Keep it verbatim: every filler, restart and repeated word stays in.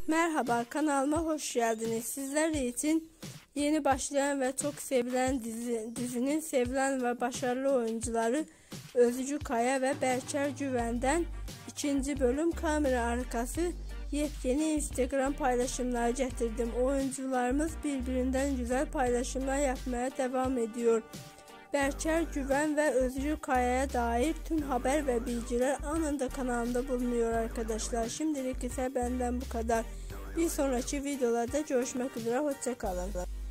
Merhaba, kanalıma hoş geldiniz. Sizler için yeni başlayan ve çok sevilen dizi, dizinin sevilen ve başarılı oyuncuları Özgü Kaya ve Berker Güven'den ikinci bölüm kamera arkası yepyeni Instagram paylaşımları getirdim. Oyuncularımız birbirinden güzel paylaşımlar yapmaya devam ediyor. Berker Güven ve Özgü Kaya'ya dair tüm haber ve bilgiler anında kanalımda bulunuyor arkadaşlar. Şimdilik ise benden bu kadar. Bir sonraki videolarda görüşmek üzere. Hoşça kalın.